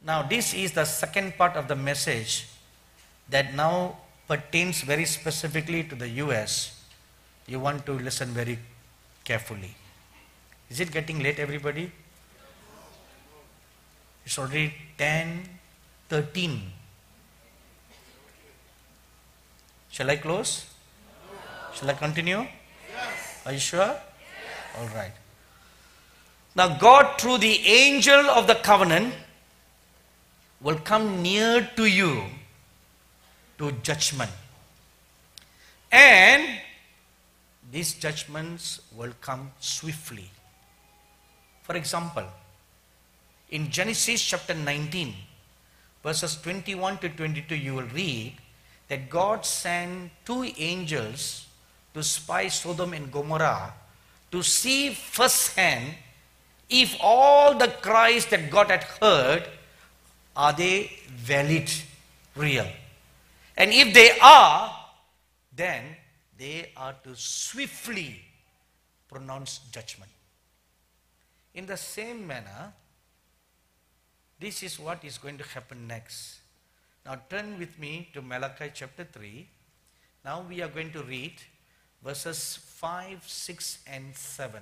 Now this is the second part of the message that now pertains very specifically to the US. You want to listen very carefully. Is it getting late, everybody? It's already 10:13. Shall I close? Shall I continue? Yes. Are you sure? Yes. All right. Now God, through the angel of the covenant, will come near to you to judgment. And these judgments will come swiftly. For example, in Genesis chapter 19, verses 21 to 22, you will read that God sent two angels to spy Sodom and Gomorrah to see firsthand if all the cries that God had heard, are they valid, real? And if they are, then they are to swiftly pronounce judgment. In the same manner, this is what is going to happen next. Now turn with me to Malachi chapter 3. Now we are going to read verses 5, 6 and 7.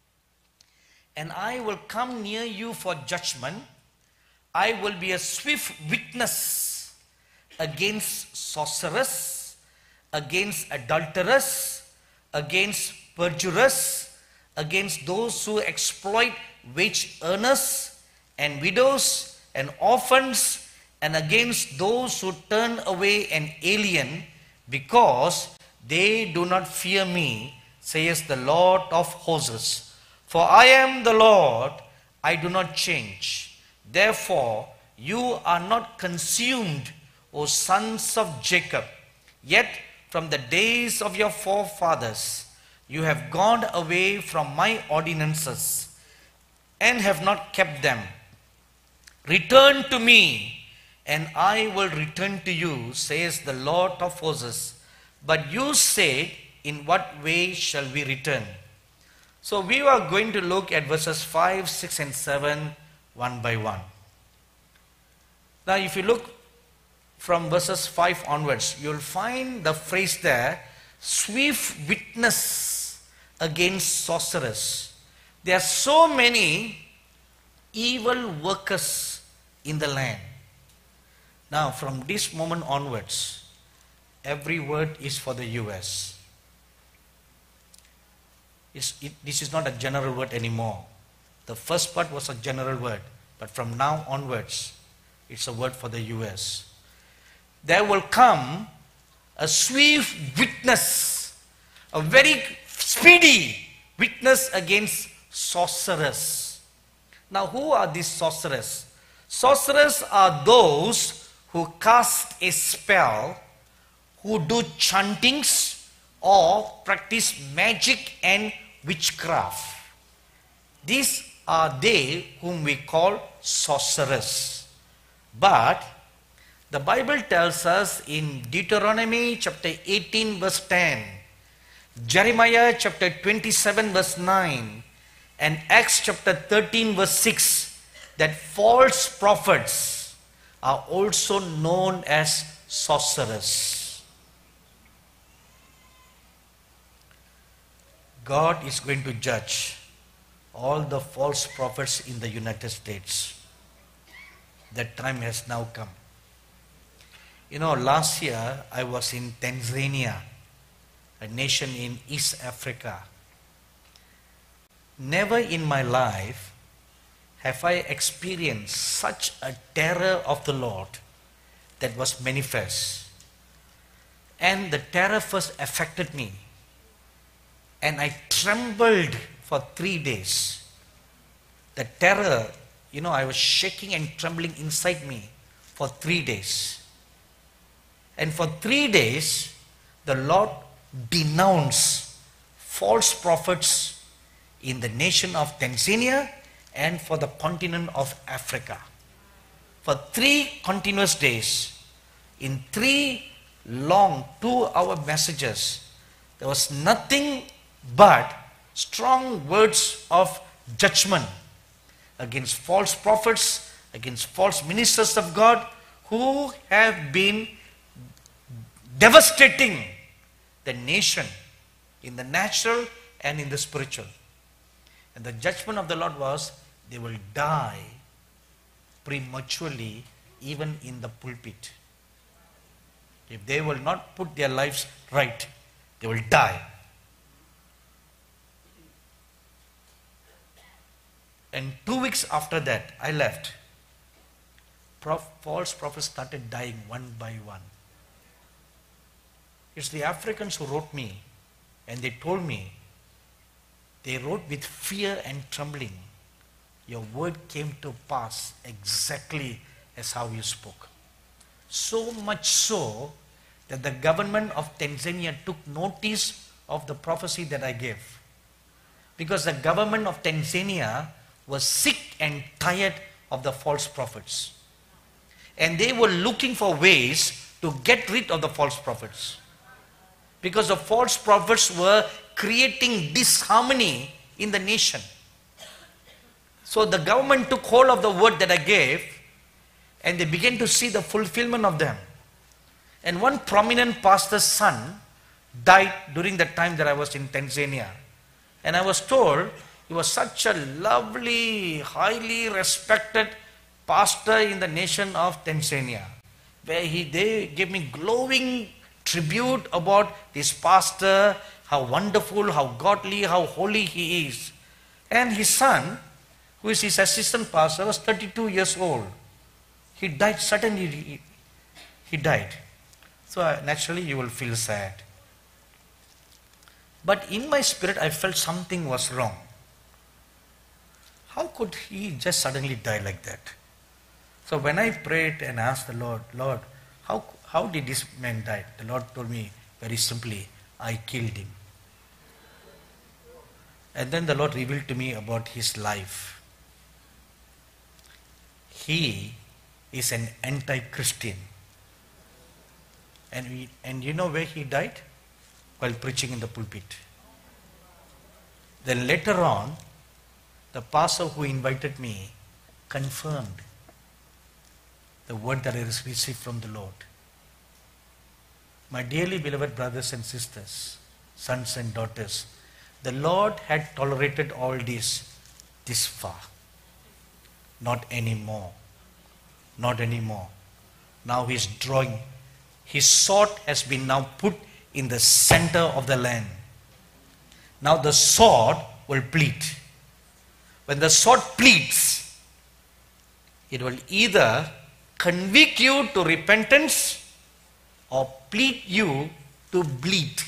And I will come near you for judgment. I will be a swift witness against sorcerers, against adulterers, against perjurers, against those who exploit wage earners and widows and orphans, and against those who turn away an alien, because they do not fear me, says the Lord of hosts. For I am the Lord, I do not change. Therefore, you are not consumed, O sons of Jacob. Yet from the days of your forefathers, you have gone away from my ordinances and have not kept them. Return to me, and I will return to you, says the Lord of hosts. But you say, in what way shall we return? So we are going to look at verses 5, 6 and 7 one by one. Now if you look from verses 5 onwards, you will find the phrase there, swift witness against sorcerers. There are so many evil workers in the land. Now from this moment onwards, every word is for the US. This is not a general word anymore. The first part was a general word, but from now onwards, it's a word for the US. There will come a swift witness, a very speedy witness against sorcerers. Now, who are these sorcerers? Sorcerers are those who cast a spell, who do chantings, or practice magic and witchcraft. These are they whom we call sorcerers. But the Bible tells us in Deuteronomy chapter 18 verse 10, Jeremiah chapter 27 verse 9, and Acts chapter 13 verse 6, that false prophets are also known as sorcerers. God is going to judge all the false prophets in the United States. That time has now come. You know, last year I was in Tanzania, a nation in East Africa. Never in my life have I experienced such a terror of the Lord that was manifest. And the terror first affected me. And I trembled for 3 days. The terror, I was shaking and trembling inside me for 3 days. And for 3 days, the Lord denounced false prophets in the nation of Tanzania and for the continent of Africa. For 3 continuous days, in 3 long 2-hour messages, there was nothing but strong words of judgment against false prophets, against false ministers of God who have been devastating the nation in the natural and in the spiritual. And the judgment of the Lord was they will die prematurely even in the pulpit. If they will not put their lives right, they will die. And 2 weeks after that, I left. False prophets started dying one by one. It's the Africans who wrote me, and they told me, they wrote with fear and trembling, your word came to pass exactly as how you spoke. So much so that the government of Tanzania took notice of the prophecy that I gave. Because the government of Tanzania was sick and tired of the false prophets. And they were looking for ways to get rid of the false prophets. Because the false prophets were creating disharmony in the nation. So the government took hold of the word that I gave, and they began to see the fulfillment of them. And one prominent pastor's son died during the time that I was in Tanzania. And I was told he was such a lovely, highly respected pastor in the nation of Tanzania, where they gave me glowing tribute about this pastor, how wonderful, how godly, how holy he is. And his son, who is his assistant pastor, was 32 years old. He died suddenly. He died. So naturally you will feel sad. But in my spirit I felt something was wrong. How could he just suddenly die like that? So when I prayed and asked the Lord, Lord, how did this man die? The Lord told me very simply, I killed him. And then the Lord revealed to me about his life. He is an anti-Christian. And you know where he died? While preaching in the pulpit. Then later on, the pastor who invited me confirmed the word that I received from the Lord. My dearly beloved brothers and sisters, sons and daughters, the Lord had tolerated all this far. Not anymore. Not anymore. Now He is drawing. His sword has been now put in the center of the land. Now the sword will plead. When the sword pleads, it will either convict you to repentance or plead you to bleed.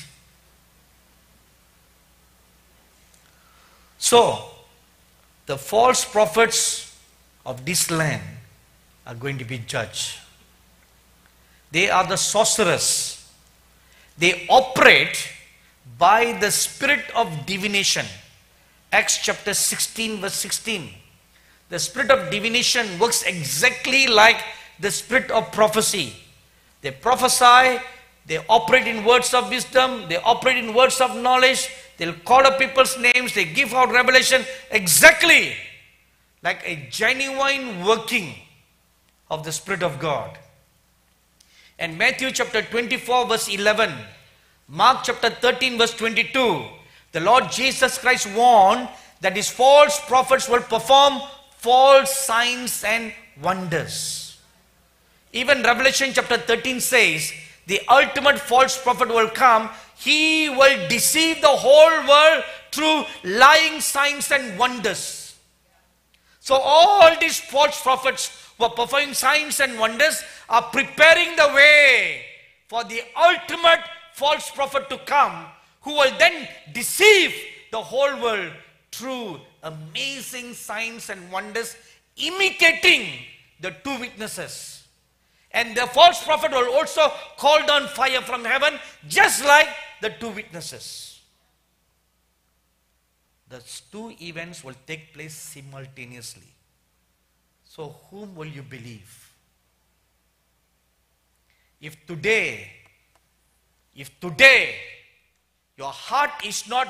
So, the false prophets of this land are going to be judged. They are the sorcerers. They operate by the spirit of divination. Acts chapter 16 verse 16. The spirit of divination works exactly like the spirit of prophecy. They prophesy, they operate in words of wisdom, they operate in words of knowledge, they'll call up people's names, they give out revelation exactly like a genuine working of the Spirit of God. And Matthew chapter 24 verse 11, Mark chapter 13 verse 22, the Lord Jesus Christ warned that these false prophets will perform false signs and wonders. Even Revelation chapter 13 says, the ultimate false prophet will come. He will deceive the whole world through lying signs and wonders. So all these false prophets who are performing signs and wonders are preparing the way for the ultimate false prophet to come, who will then deceive the whole world through amazing signs and wonders, imitating the two witnesses. And the false prophet will also call down fire from heaven, just like the two witnesses. Those two events will take place simultaneously. So whom will you believe? If today your heart is not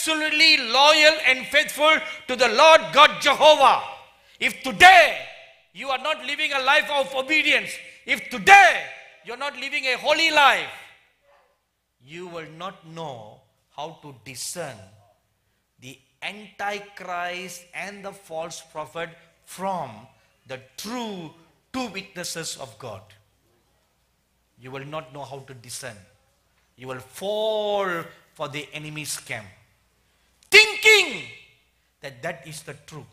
absolutely loyal and faithful to the Lord God Jehovah, if today you are not living a life of obedience, if today you're not living a holy life, you will not know how to discern the Antichrist and the false prophet from the true two witnesses of God. You will not know how to discern. You will fall for the enemy's scam, thinking that that is the truth.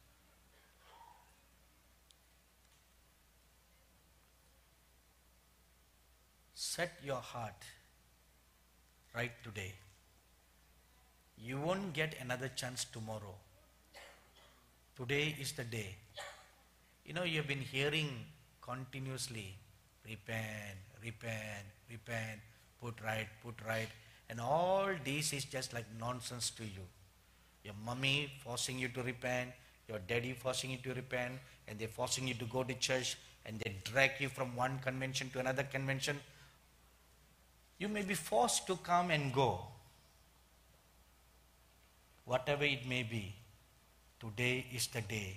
Set your heart right today. You won't get another chance tomorrow. Today is the day. You know, you've been hearing continuously, repent, repent, repent, put right, and all this is just like nonsense to you. Your mommy forcing you to repent, your daddy forcing you to repent, and they're forcing you to go to church, and they drag you from one convention to another convention. You may be forced to come and go. Whatever it may be, today is the day.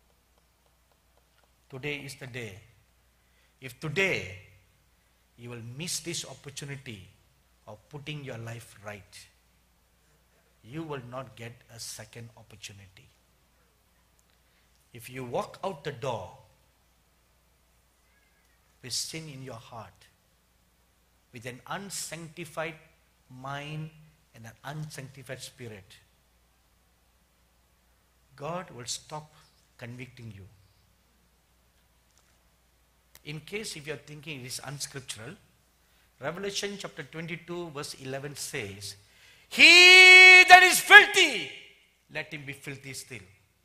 Today is the day. If today you will miss this opportunity of putting your life right, you will not get a second opportunity. If you walk out the door with sin in your heart, with an unsanctified mind and an unsanctified spirit, God will stop convicting you. In case if you are thinking it is unscriptural, Revelation chapter 22 verse 11 says, "He that is filthy, let him be filthy still.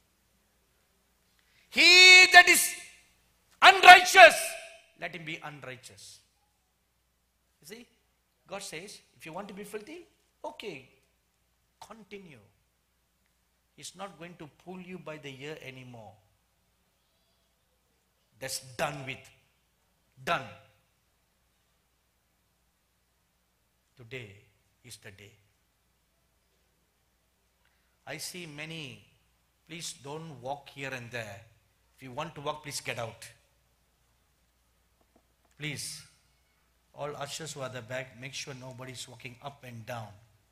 He that is unrighteous, let him be unrighteous." You see, God says, if you want to be filthy, okay, continue. He's not going to pull you by the ear anymore. That's done with. Done. Today is the day. I see many, please don't walk here and there. If you want to walk, please get out. Please, all ushers who are at the back, make sure nobody's walking up and down.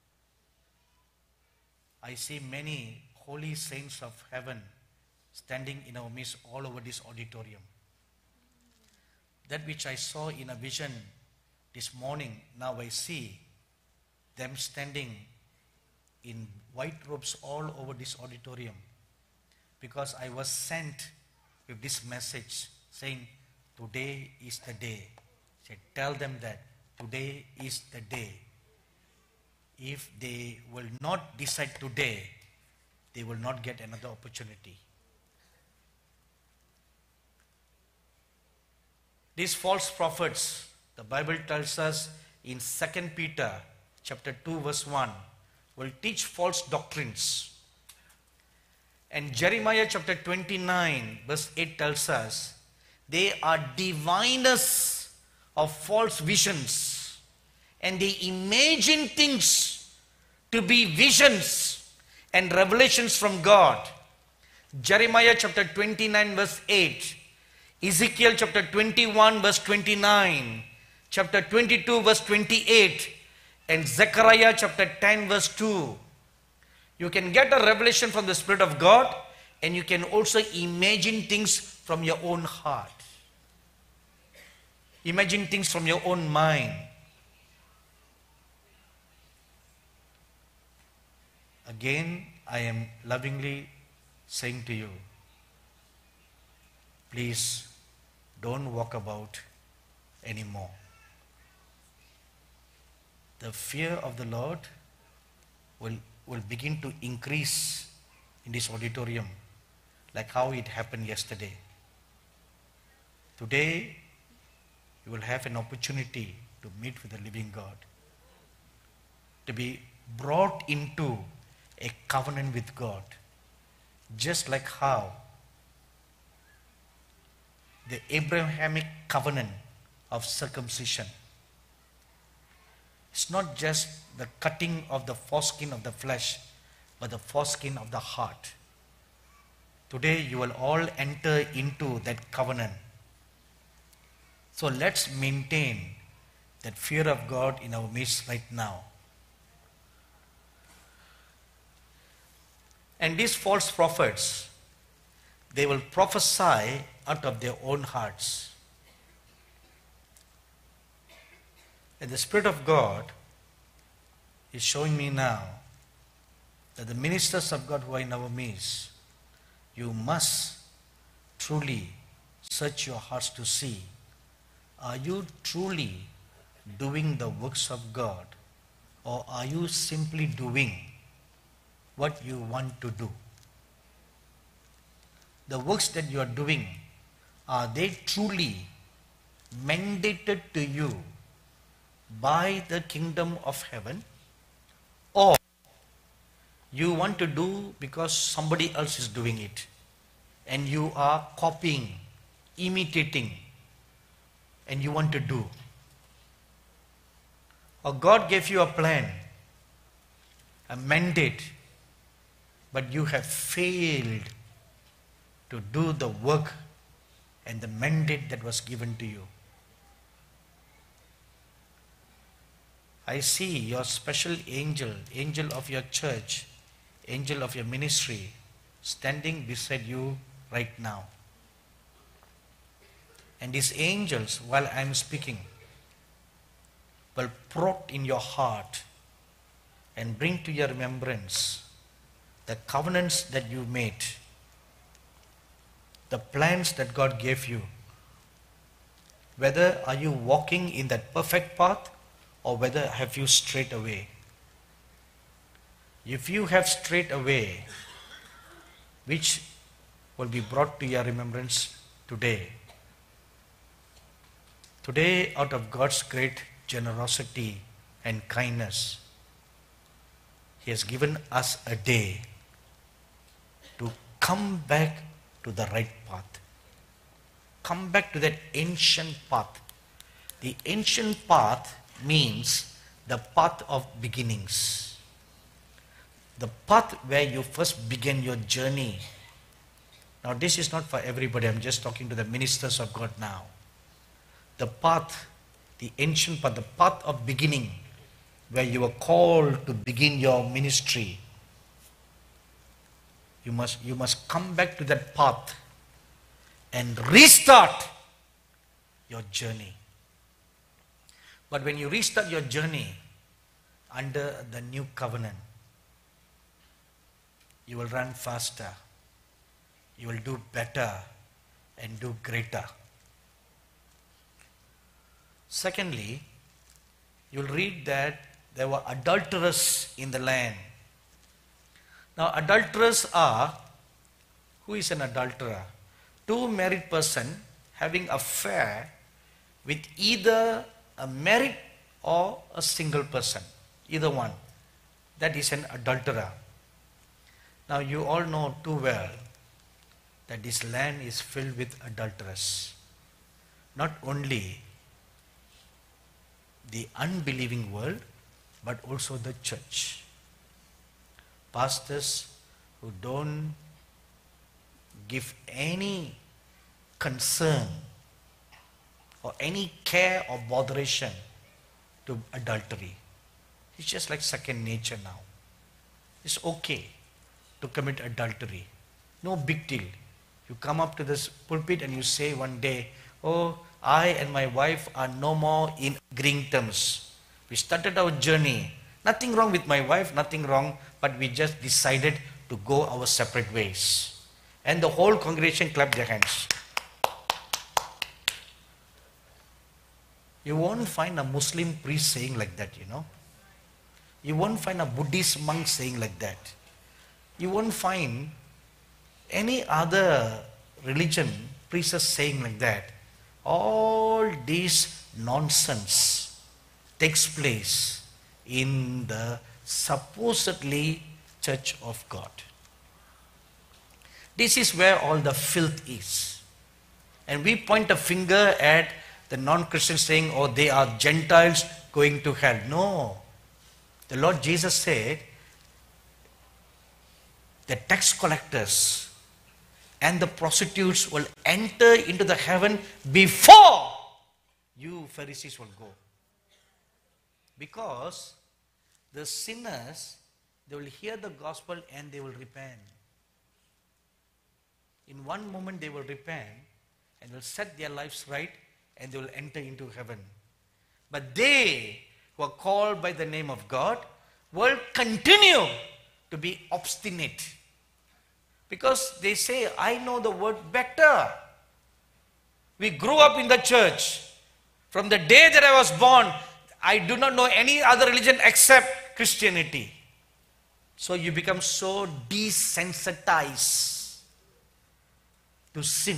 I see many holy saints of heaven standing in our midst all over this auditorium. That which I saw in a vision this morning, now I see them standing in white robes all over this auditorium, because I was sent with this message saying, today is the day. So tell them that today is the day. If they will not decide today, they will not get another opportunity. These false prophets, the Bible tells us in 2 Peter chapter 2 verse 1, will teach false doctrines. And Jeremiah chapter 29 verse 8 tells us, they are diviners of false visions, and they imagine things to be visions and revelations from God. Jeremiah chapter 29 verse 8, Ezekiel chapter 21 verse 29, chapter 22 verse 28, and Zechariah chapter 10 verse 2. You can get a revelation from the Spirit of God, and you can also imagine things from your own heart. Imagine things from your own mind. Again, I am lovingly saying to you, please don't walk about anymore. The fear of the Lord will begin to increase in this auditorium, like how it happened yesterday. Today, you will have an opportunity to meet with the living God, to be brought into a covenant with God, just like how the Abrahamic covenant of circumcision. It's not just the cutting of the foreskin of the flesh, but the foreskin of the heart. Today you will all enter into that covenant. So let's maintain that fear of God in our midst right now. And these false prophets, they will prophesy out of their own hearts. And the Spirit of God is showing me now that the ministers of God who are in our midst, you must truly search your hearts to see, are you truly doing the works of God, or are you simply doing what you want to do? The works that you are doing, are they truly mandated to you by the kingdom of heaven, or you want to do because somebody else is doing it and you are copying, imitating, and you want to do? Or God gave you a plan, a mandate, but you have failed to do the work and the mandate that was given to you. I see your special angel, angel of your church, angel of your ministry, standing beside you right now. And these angels, while I am speaking, will prod in your heart and bring to your remembrance the covenants that you made, the plans that God gave you. Whether are you walking in that perfect path, or whether have you strayed away. If you have strayed away, which will be brought to your remembrance today. Today, out of God's great generosity and kindness, He has given us a day to come back to the right path. Come back to that ancient path. The ancient path means the path of beginnings. The path where you first began your journey. Now this is not for everybody, I'm just talking to the ministers of God now. The path, the ancient path, the path of beginning, where you were called to begin your ministry. You must come back to that path and restart your journey. But when you restart your journey under the new covenant, you will run faster, you will do better and do greater. Secondly, you'll read that there were adulterers in the land. Now adulterers are, who is an adulterer? Two married person having affair with either a married or a single person, either one. That is an adulterer. Now you all know too well that this land is filled with adulterers. Not only the unbelieving world, but also the church. Pastors who don't give any concern or any care or botheration to adultery. It's just like second nature now. It's okay to commit adultery. No big deal. You come up to this pulpit and you say one day, oh, I and my wife are no more in agreeing terms. We started our journey. Nothing wrong with my wife, nothing wrong, but we just decided to go our separate ways. And the whole congregation clapped their hands. You won't find a Muslim priest saying like that, you know. You won't find a Buddhist monk saying like that. You won't find any other religion priest saying like that. All this nonsense takes place in the supposedly Church of God. This is where all the filth is. And we point a finger at the non-Christians saying, oh, they are Gentiles going to hell. No. The Lord Jesus said, the tax collectors and the prostitutes will enter into the heaven before you Pharisees will go. Because the sinners, they will hear the gospel and they will repent. In one moment they will repent and will set their lives right and they will enter into heaven. But they who are called by the name of God will continue to be obstinate. Because they say, I know the word better. We grew up in the church. From the day that I was born, I do not know any other religion except Christianity. So you become so desensitized to sin.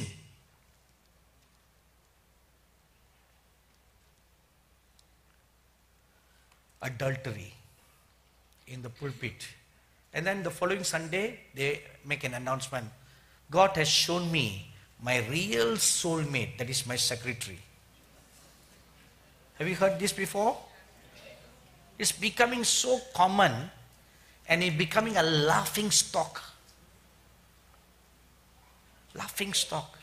Adultery in the pulpit. And then the following Sunday, they make an announcement. God has shown me my real soulmate, that is my secretary. Have you heard this before? It's becoming so common and it's becoming a laughing stock. Laughing stock.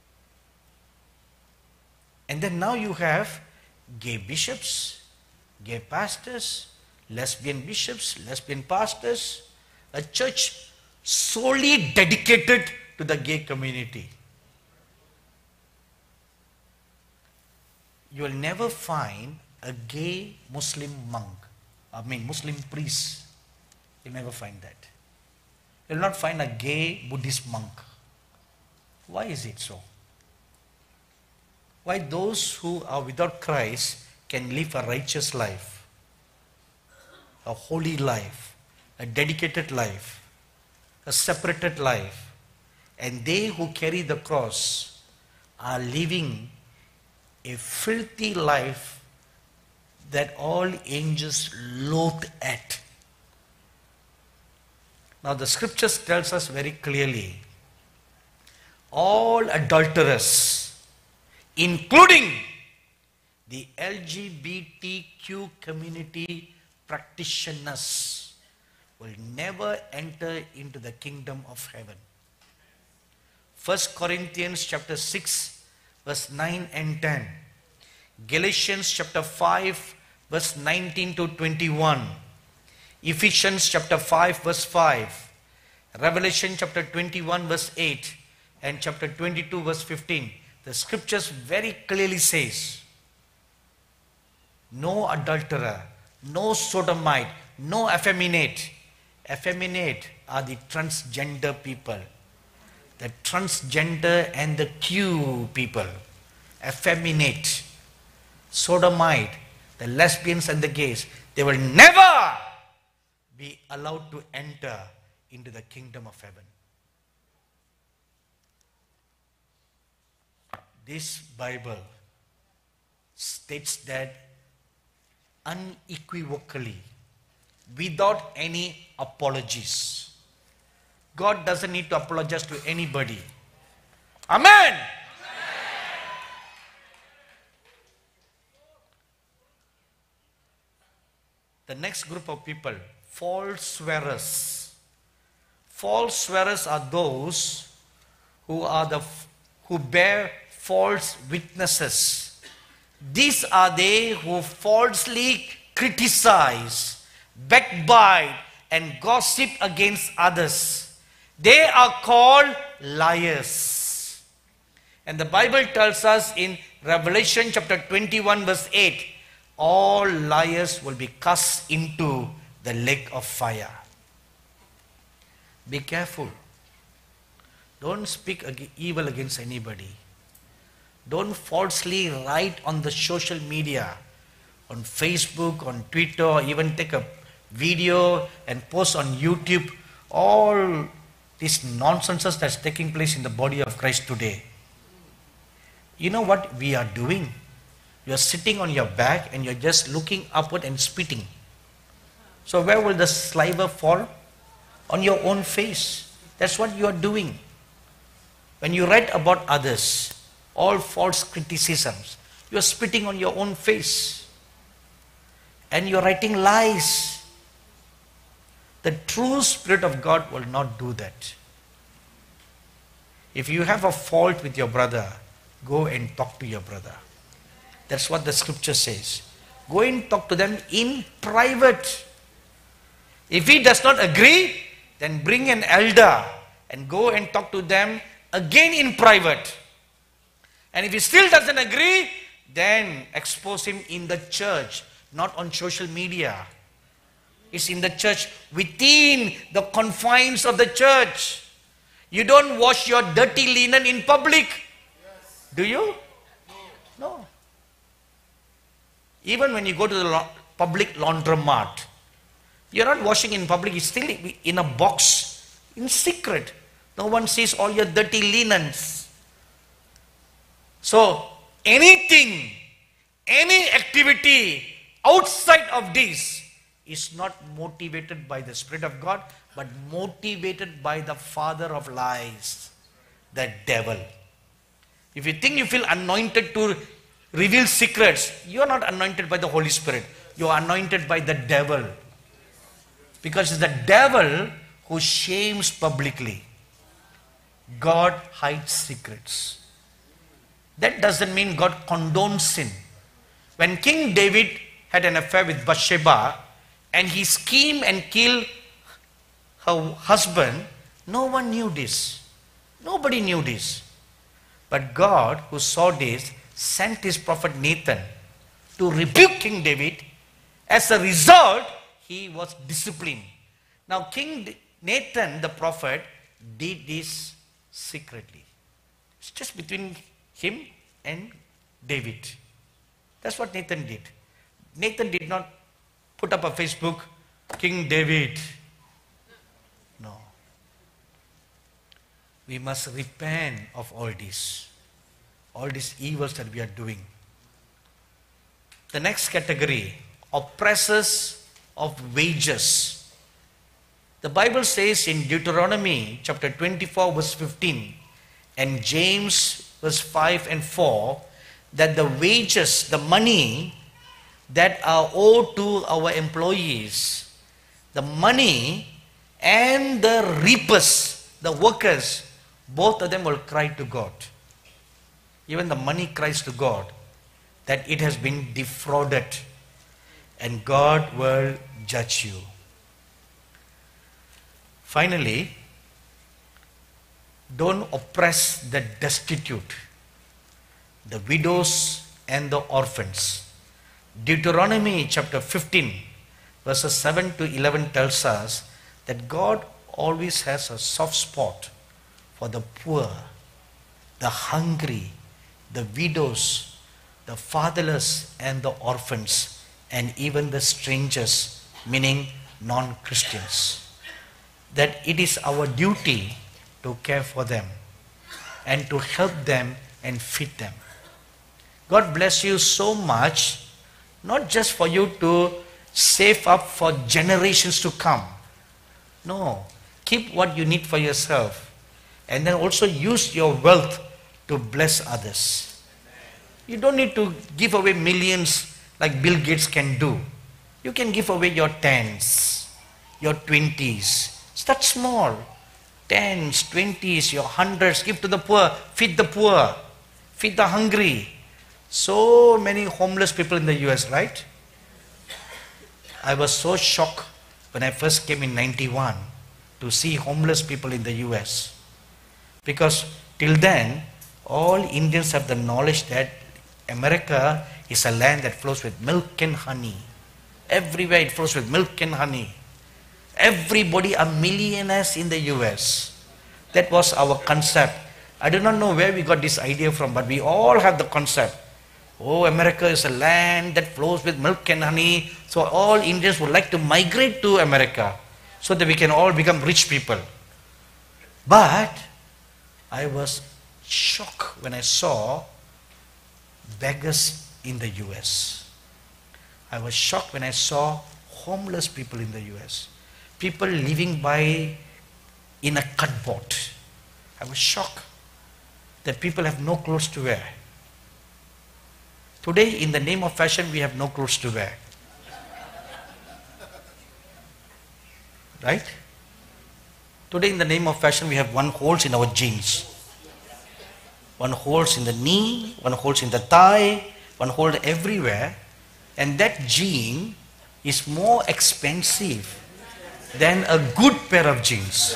And then now you have gay bishops, gay pastors, lesbian bishops, lesbian pastors, a church solely dedicated to the gay community. You will never find a gay Muslim monk, Muslim priest. You'll never find that. You'll not find a gay Buddhist monk. Why is it so? Why those who are without Christ can live a righteous life, a holy life, a dedicated life, a separated life, and they who carry the cross are living a filthy life that all angels loathe at. Now the scriptures tells us very clearly, all adulterers, including the LGBTQ community practitioners, will never enter into the kingdom of heaven. 1 Corinthians chapter 6 verse 9 and 10. Galatians chapter 5 verse 19 to 21. Ephesians chapter 5 verse 5. Revelation chapter 21 verse 8 and chapter 22 verse 15. The scriptures very clearly says, no adulterer, no sodomite, no effeminate. Effeminate are the transgender people. The transgender and the Q people. Effeminate. Sodomite, the lesbians and the gays, they will never be allowed to enter into the kingdom of heaven. This Bible states that unequivocally, without any apologies. God doesn't need to apologize to anybody. Amen. The next group of people, false swearers. False swearers are those who bear false witnesses. These are they who falsely criticize, backbite, and gossip against others. They are called liars. And the Bible tells us in Revelation chapter 21 verse 8, all liars will be cast into the lake of fire. Be careful. Don't speak evil against anybody. Don't falsely write on the social media, on Facebook, on Twitter, or even take a video and post on YouTube all these nonsenses that's taking place in the body of Christ today. You know what we are doing? You are sitting on your back and you're just looking upward and spitting. So where will the saliva fall? On your own face. That's what you are doing. When you write about others, all false criticisms, you are spitting on your own face. And you are writing lies. The true Spirit of God will not do that. If you have a fault with your brother, go and talk to your brother. That's what the scripture says. Go and talk to them in private. If he does not agree, then bring an elder and go and talk to them again in private. And if he still doesn't agree, then expose him in the church, not on social media. It's in the church, within the confines of the church. You don't wash your dirty linen in public. Do you? No. Even when you go to the public laundromat, you're not washing in public, it's still in a box, in secret. No one sees all your dirty linens. So, anything, any activity outside of this is not motivated by the Spirit of God, but motivated by the father of lies, the devil. If you think you feel anointed to reveal secrets, you are not anointed by the Holy Spirit. You are anointed by the devil. Because it's the devil who shames publicly. God hides secrets. That doesn't mean God condones sin. When King David had an affair with Bathsheba and he schemed and killed her husband, no one knew this. Nobody knew this. But God, who saw this, sent his prophet Nathan to rebuke King David. As a result, he was disciplined. Now King Nathan, the prophet, did this secretly. It's just between him and David. That's what Nathan did. Nathan did not put up a Facebook, King David. No. We must repent of all these evils that we are doing. The next category, oppressors of wages. The Bible says in Deuteronomy chapter 24 verse 15 and James verse 5 and 4 that the wages, the money that are owed to our employees, the money and the reapers, the workers, both of them will cry to God. Even the money cries to God that it has been defrauded, and God will judge you. Finally, don't oppress the destitute, the widows and the orphans. Deuteronomy chapter 15 verses 7 to 11 tells us that God always has a soft spot for the poor, the hungry, the widows, the fatherless and the orphans, and even the strangers, meaning non-Christians. That it is our duty to care for them and to help them and feed them. God bless you so much, not just for you to save up for generations to come. No, keep what you need for yourself and then also use your wealth to bless others. You don't need to give away millions like Bill Gates can do. You can give away your tens, your 20s. Start small. Tens, 20s, your hundreds. Give to the poor. Feed the poor. Feed the hungry. So many homeless people in the US, right? I was so shocked when I first came in 91 to see homeless people in the US. Because till then, all Indians have the knowledge that America is a land that flows with milk and honey. Everywhere it flows with milk and honey. Everybody are millionaires in the US. That was our concept. I do not know where we got this idea from, but we all have the concept. Oh, America is a land that flows with milk and honey. So all Indians would like to migrate to America so that we can all become rich people. But I was shocked when I saw beggars in the US. I was shocked when I saw homeless people in the US. People living by in a cupboard. I was shocked that people have no clothes to wear. Today, in the name of fashion, we have no clothes to wear. Right? Today, in the name of fashion, we have one holes in our jeans. one holes in the knee, one holes in the thigh, one hole everywhere, and that jean is more expensive than a good pair of jeans.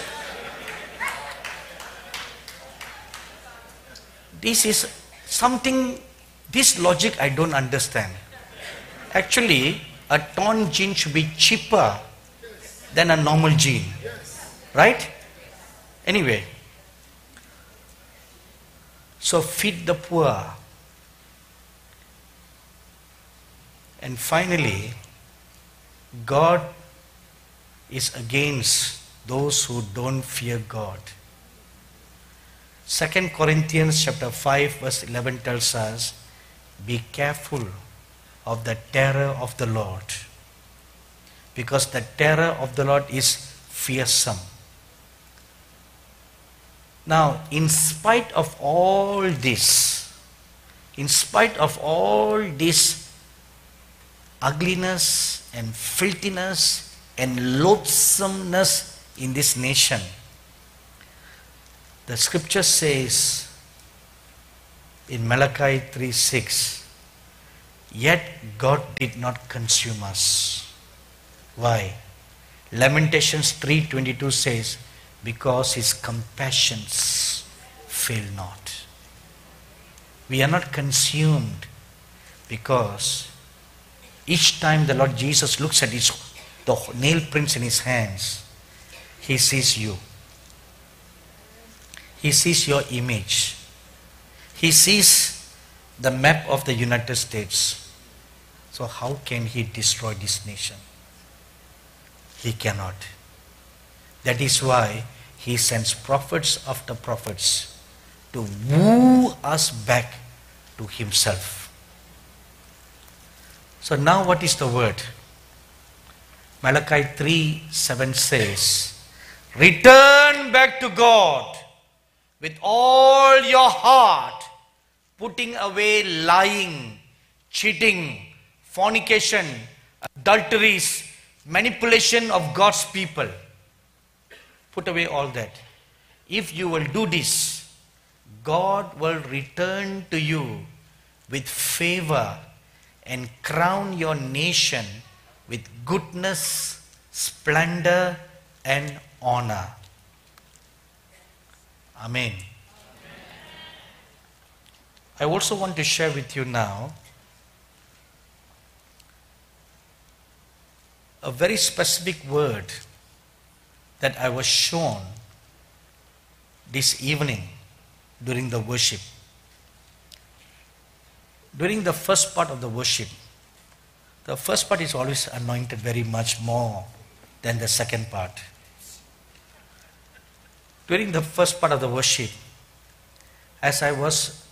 This is something, this logic I don't understand. Actually, a torn jean should be cheaper than a normal jean. Right? Anyway. So feed the poor. And finally, God is against those who don't fear God. 2 Corinthians chapter 5 verse 11 tells us, be careful of the terror of the Lord, because the terror of the Lord is fearsome. Now, in spite of all this, ugliness and filthiness and loathsomeness in this nation, the scripture says in Malachi 3:6, yet God did not consume us. Why? Lamentations 3:22 says, because his compassions fail not. We are not consumed because each time the Lord Jesus looks at the nail prints in his hands, he sees you. He sees your image. He sees the map of the United States. So how can he destroy this nation? He cannot. That is why he sends prophets after prophets to woo us back to himself. So now what is the word? Malachi 3:7 says, return back to God with all your heart, putting away lying, cheating, fornication, adulteries, manipulation of God's people. Put away all that. If you will do this, God will return to you with favor and crown your nation with goodness, splendor, and honor. Amen. I also want to share with you now a very specific word that I was shown this evening during the worship. During the first part of the worship, the first part is always anointed very much more than the second part. During the first part of the worship, as I was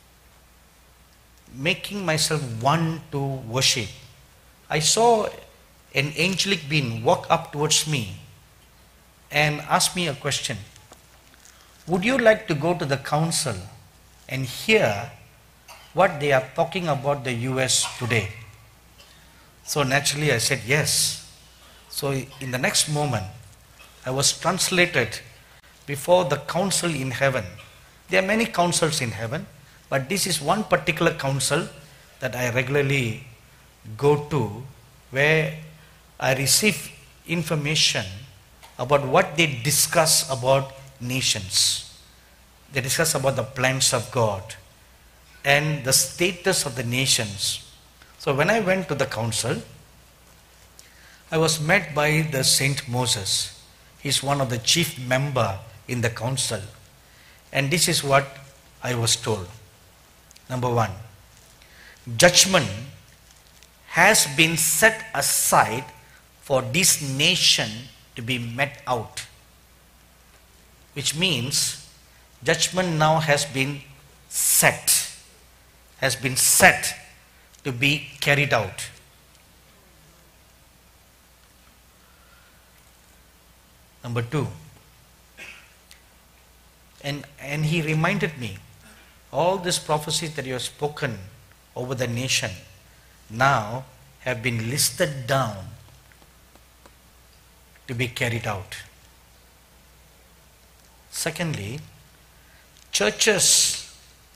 making myself one to worship, I saw an angelic being walk up towards me and ask me a question. Would you like to go to the council and hear what they are talking about the US today? So naturally I said yes. So in the next moment, I was translated before the council in heaven. There are many councils in heaven, but this is one particular council that I regularly go to, where I receive information about what they discuss about nations. They discuss about the plans of God and the status of the nations. So when I went to the council, I was met by the Saint Moses. He's one of the chief member in the council. And this is what I was told. Number one, judgment has been set aside for this nation to be met out. Which means judgment now has been set to be carried out. Number two, and he reminded me, all these prophecies that you have spoken over the nation now have been listed down to be carried out. Secondly, churches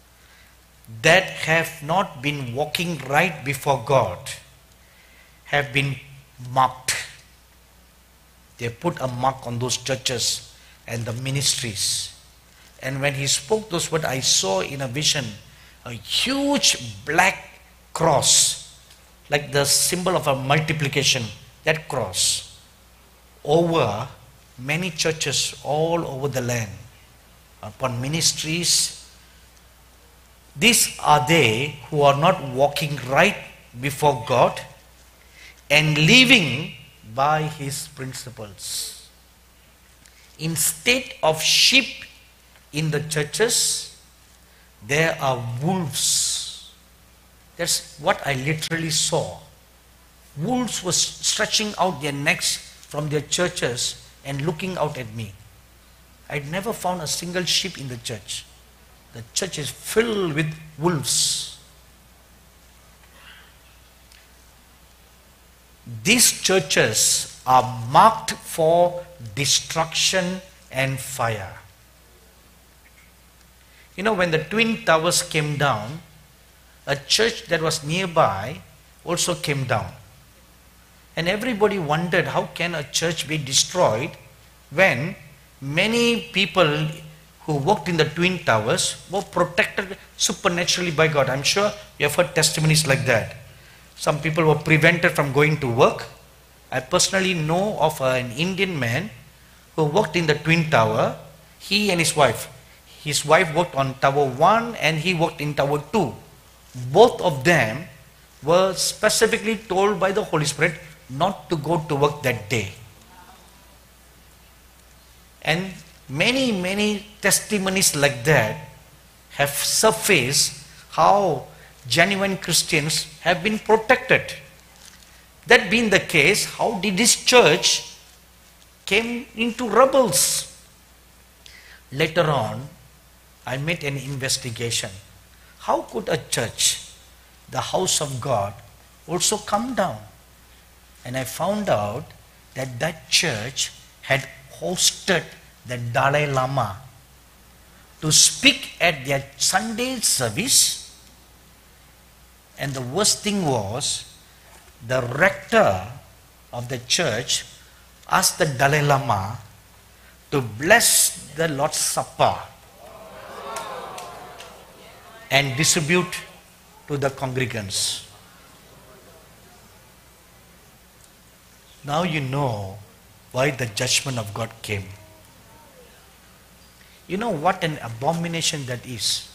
that have not been walking right before God have been marked. They put a mark on those churches and the ministries. And when he spoke those words, I saw in a vision a huge black cross, like the symbol of a multiplication, that cross, over many churches all over the land, upon ministries. These are they who are not walking right before God and living by his principles. Instead of sheep in the churches, there are wolves. That's what I literally saw. Wolves were stretching out their necks from their churches and looking out at me. I'd never found a single sheep in the church. The church is filled with wolves. These churches are marked for destruction and fire. You know, when the Twin Towers came down, a church that was nearby also came down. And everybody wondered, how can a church be destroyed when many people who worked in the Twin Towers were protected supernaturally by God? I'm sure you have heard testimonies like that. Some people were prevented from going to work. I personally know of an Indian man who worked in the Twin Tower. He and his wife. His wife worked on Tower 1 and he worked in Tower 2. Both of them were specifically told by the Holy Spirit not to go to work that day. And many testimonies like that have surfaced how genuine Christians have been protected. That being the case, how did this church came into rebels? Later on, I made an investigation. How could a church, the house of God, also come down? And I found out that that church had hosted the Dalai Lama to speak at their Sunday service. And the worst thing was, the rector of the church asked the Dalai Lama to bless the Lord's Supper and distribute to the congregants. Now you know why the judgment of God came. You know what an abomination that is?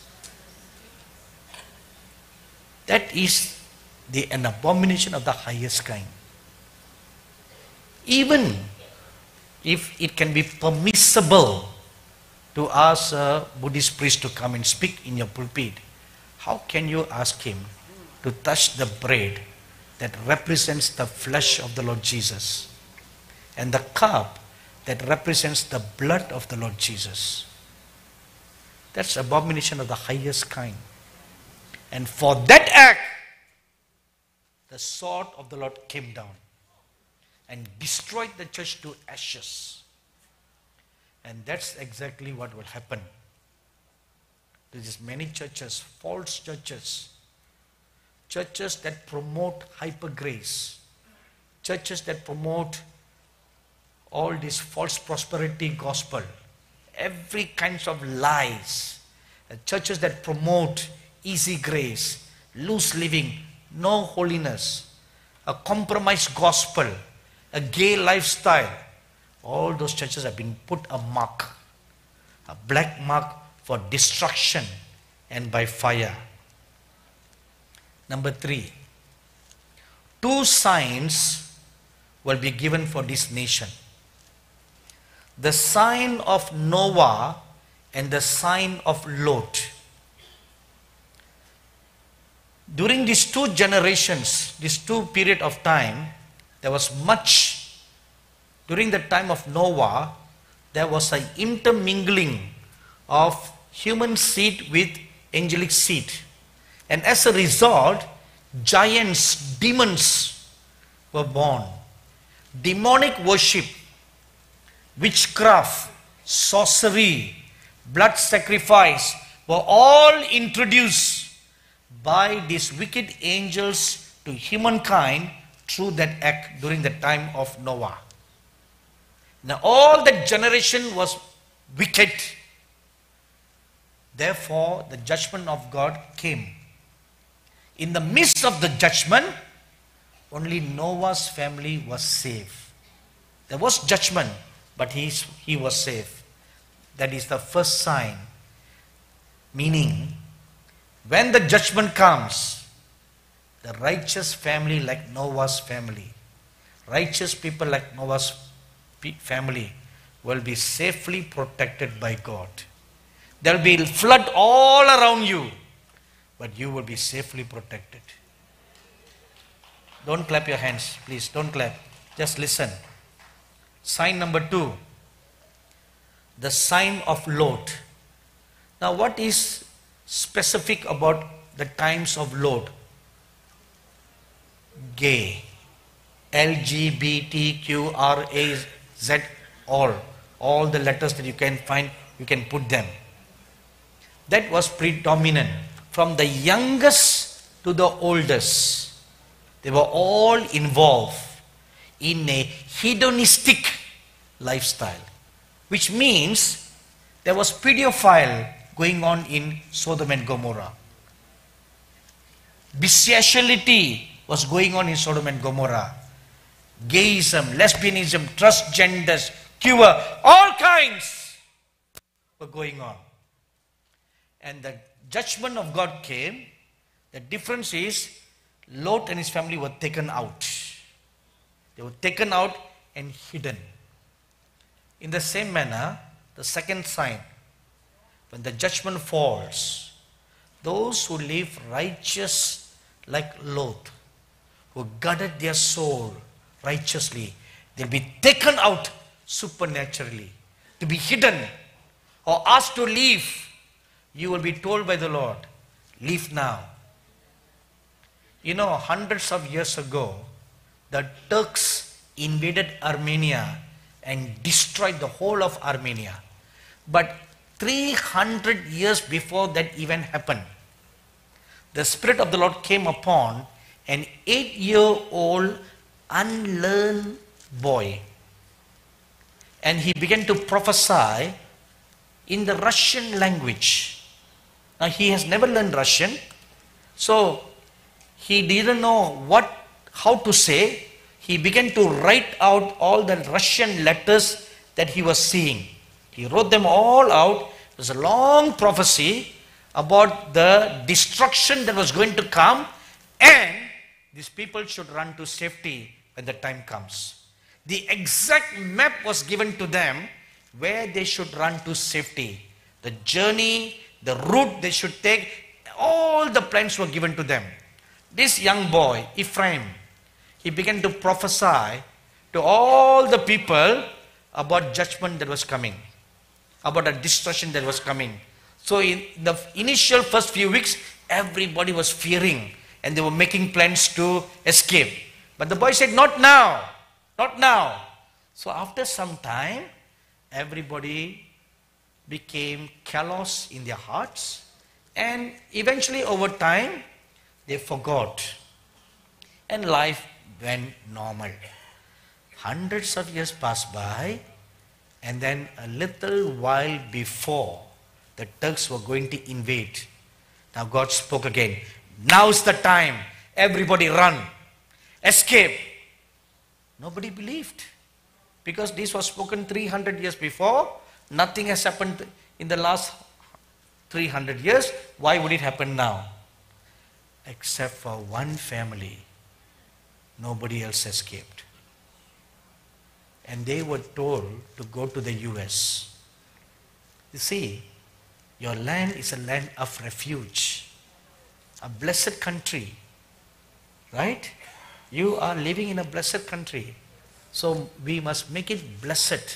That is an abomination of the highest kind. Even if it can be permissible to ask a Buddhist priest to come and speak in your pulpit, how can you ask him to touch the bread that represents the flesh of the Lord Jesus and the cup that represents the blood of the Lord Jesus? That's abomination of the highest kind. And for that act, the sword of the Lord came down and destroyed the church to ashes. And that's exactly what will happen. There is many churches, false churches, churches that promote hyper grace, churches that promote all this false prosperity gospel, every kinds of lies, churches that promote easy grace, loose living, no holiness, a compromised gospel, a gay lifestyle. All those churches have been put a mark, a black mark for destruction and by fire. Number 3, 2 signs will be given for this nation. The sign of Noah and the sign of Lot. During these 2 generations, this 2 period of time, there was much. During the time of Noah, there was an intermingling of human seed with angelic seed. And as a result, giants, demons were born. Demonic worship, witchcraft, sorcery, blood sacrifice were all introduced by these wicked angels to humankind through that act during the time of Noah. Now all that generation was wicked. Therefore, the judgment of God came. In the midst of the judgment, only Noah's family was saved. There was judgment, but he was saved. That is the first sign. Meaning, when the judgment comes, the righteous family like Noah's family, righteous people like Noah's family will be safely protected by God. There will be flood all around you, but you will be safely protected. Don't clap your hands, please. Don't clap. Just listen. Sign number 2. The sign of Lot. Now what is specific about the times of Lot? Gay. LGBTQRAZ, all the letters that you can find, you can put them. That was predominant. From the youngest to the oldest, they were all involved in a hedonistic lifestyle, which means there was pedophile going on in Sodom and Gomorrah. Bestiality was going on in Sodom and Gomorrah. Gayism, lesbianism, transgenders, queer, all kinds were going on. And the judgment of God came. The difference is Lot and his family were taken out. They were taken out and hidden. In the same manner, the second sign, when the judgment falls, those who live righteous like Lot, who guarded their soul righteously, they'll be taken out supernaturally, to be hidden or asked to leave. You will be told by the Lord, leave now. You know, hundreds of years ago, the Turks invaded Armenia and destroyed the whole of Armenia. But 300 years before that event happened, the Spirit of the Lord came upon an 8-year-old unlearned boy. And he began to prophesy in the Russian language. Now he has never learned Russian, so he didn't know how to say. He began to write out all the Russian letters that he was seeing. He wrote them all out. It was a long prophecy about the destruction that was going to come, and these people should run to safety when the time comes. The exact map was given to them where they should run to safety. The journey, the route they should take, all the plans were given to them. This young boy, Ephraim, he began to prophesy to all the people about judgment that was coming, about a destruction that was coming. So in the initial first few weeks, everybody was fearing and they were making plans to escape. But the boy said, not now, not now. So after some time, everybody became callous in their hearts, and eventually over time, they forgot. And life went normal. Hundreds of years passed by, and then a little while before the Turks were going to invade, now God spoke again. Now's the time. Everybody run. Escape. Nobody believed, because this was spoken 300 years before. Nothing has happened in the last 300 years. Why would it happen now? Except for one family, nobody else escaped. And they were told to go to the US. You see, your land is a land of refuge, a blessed country, right? You are living in a blessed country. So we must make it blessed.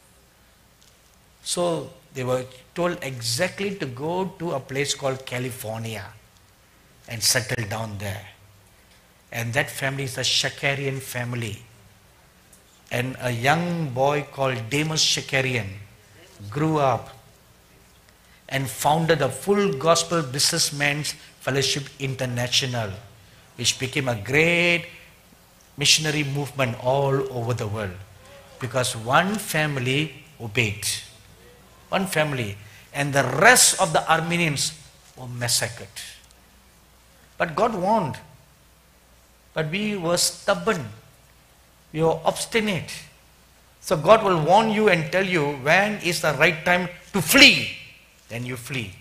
So they were told exactly to go to a place called California and settle down there. And that family is the Shakarian family. And a young boy called Demas Shakarian grew up and founded a full gospel businessman's Fellowship International, which became a great missionary movement all over the world, because one family obeyed. One family. And the rest of the Armenians were massacred. But God warned. But we were stubborn. We were obstinate. So God will warn you and tell you when is the right time to flee. Then you flee.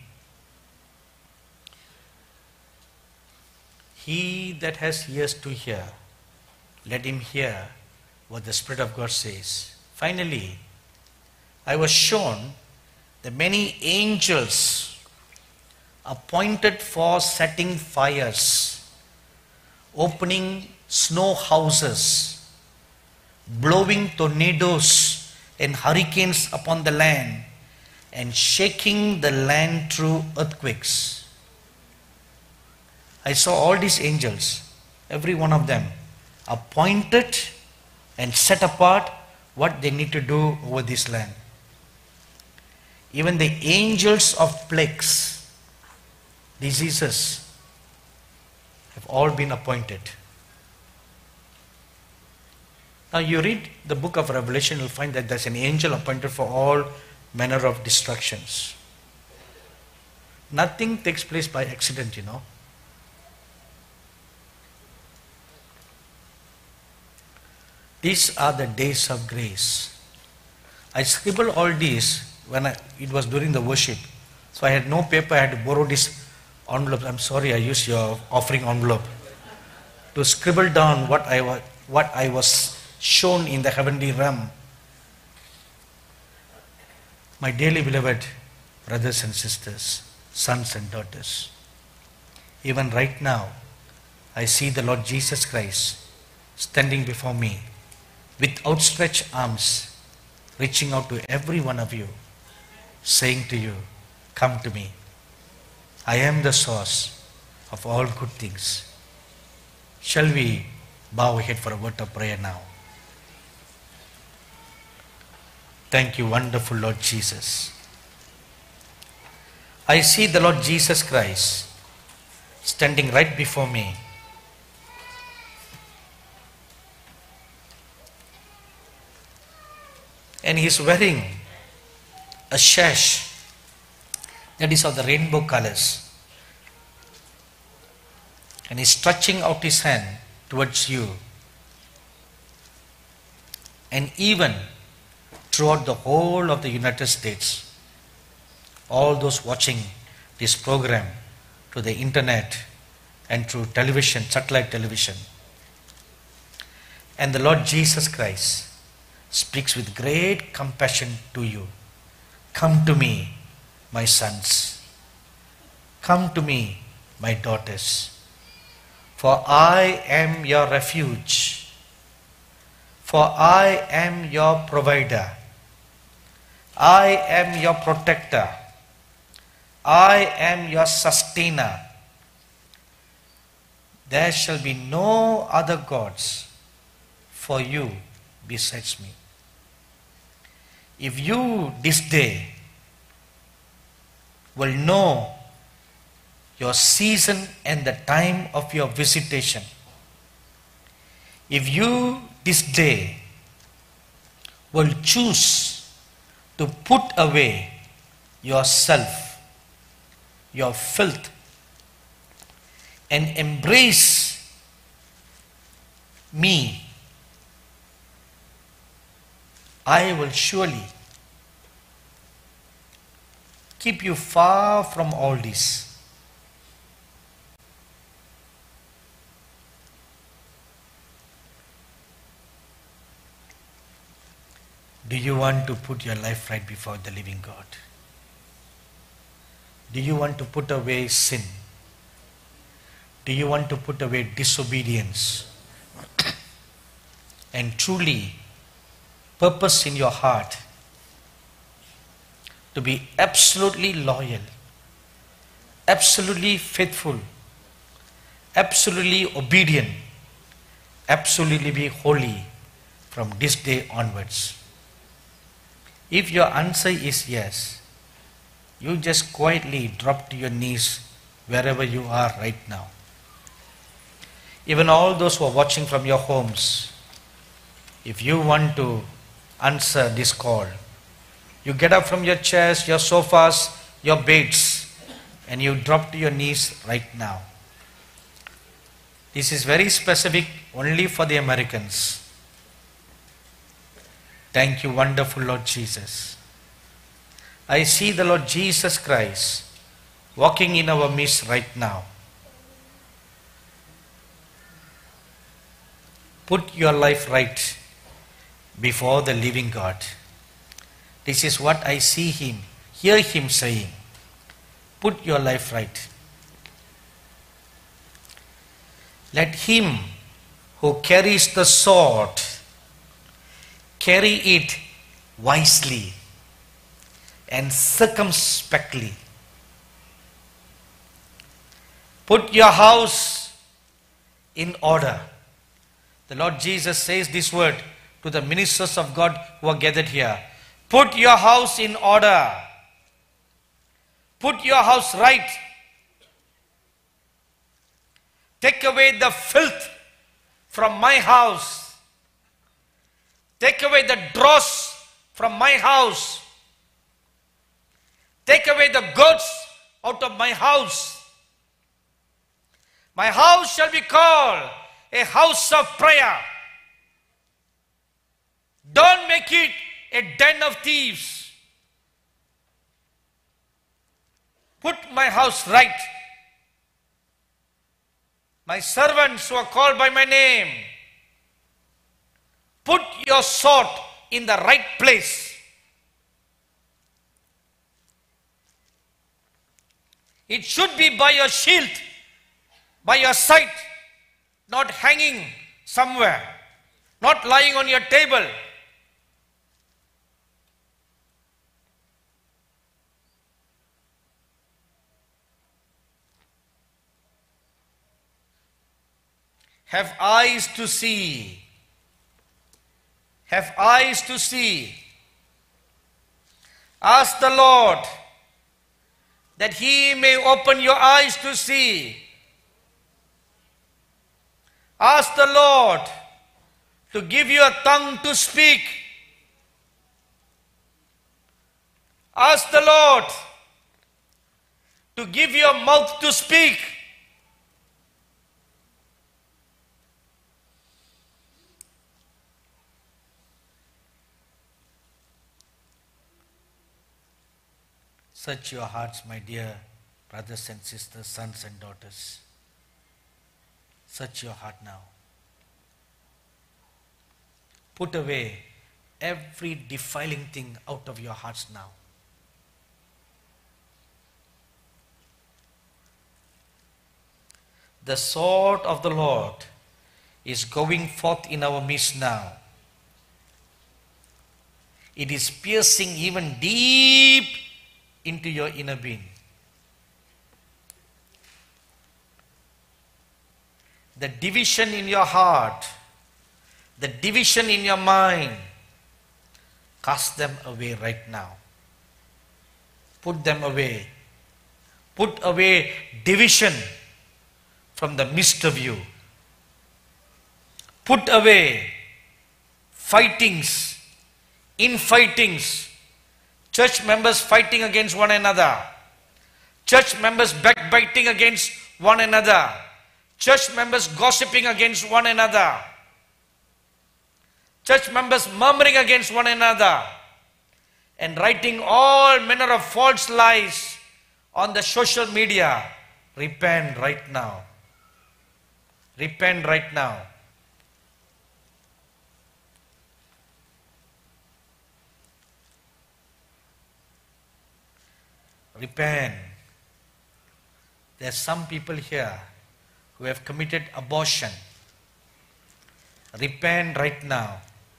He that has ears to hear, let him hear what the Spirit of God says. Finally, I was shown the many angels appointed for setting fires, opening snow houses, blowing tornadoes and hurricanes upon the land, and shaking the land through earthquakes. I saw all these angels, every one of them, appointed and set apart what they need to do over this land. Even the angels of plagues, diseases, have all been appointed. Now you read the book of Revelation, you'll find that there's an angel appointed for all manner of destructions. Nothing takes place by accident, you know. These are the days of grace. I scribbled all these when it was during the worship. So I had no paper, I had to borrow this envelope. I'm sorry I used your offering envelope to scribble down what I was shown in the heavenly realm. My dearly beloved brothers and sisters, sons and daughters, even right now, I see the Lord Jesus Christ standing before me with outstretched arms, reaching out to every one of you, saying to you, come to me. I am the source of all good things. Shall we bow our head for a word of prayer now? Thank you, wonderful Lord Jesus. I see the Lord Jesus Christ standing right before me. And he is wearing a sash that is of the rainbow colors. And he is stretching out his hand towards you. And even throughout the whole of the United States, all those watching this program through the internet and through television, satellite television. And the Lord Jesus Christ speaks with great compassion to you. Come to me, my sons. Come to me, my daughters. For I am your refuge. For I am your provider. I am your protector. I am your sustainer. There shall be no other gods for you besides me. If you this day will know your season and the time of your visitation, if you this day will choose to put away yourself, your filth, and embrace me, I will surely keep you far from all this. Do you want to put your life right before the living God? Do you want to put away sin? Do you want to put away disobedience? And truly purpose in your heart to be absolutely loyal, absolutely faithful, absolutely obedient, absolutely be holy from this day onwards? If your answer is yes, you just quietly drop to your knees wherever you are right now. Even all those who are watching from your homes, if you want to answer this call, you get up from your chairs, your sofas, your beds, and you drop to your knees right now. This is very specific only for the Americans. Thank you, wonderful Lord Jesus. I see the Lord Jesus Christ walking in our midst right now. Put your life right before the living God. This is what I see him, hear him saying. Put your life right. Let him who carries the sword carry it wisely and circumspectly. Put your house in order. The Lord Jesus says this word to the ministers of God who are gathered here. Put your house in order. Put your house right. Take away the filth from my house. Take away the dross from my house. Take away the goats out of my house. My house shall be called a house of prayer. Don't make it a den of thieves. Put my house right. My servants who are called by my name, put your sword in the right place. It should be by your shield, by your side, not hanging somewhere, not lying on your table. Have eyes to see. Have eyes to see. Ask the Lord that He may open your eyes to see. Ask the Lord to give you a tongue to speak. Ask the Lord to give you a mouth to speak. Search your hearts, my dear brothers and sisters, sons and daughters. Search your heart now. Put away every defiling thing out of your hearts now. The sword of the Lord is going forth in our midst now. It is piercing even deep into your inner being. The division in your heart, the division in your mind, cast them away right now. Put them away. Put away division from the midst of you. Put away fightings, infightings, church members fighting against one another, church members backbiting against one another, church members gossiping against one another, church members murmuring against one another, and writing all manner of false lies on the social media. Repent right now. Repent right now. Repent. There are some people here who have committed abortion. Repent right now.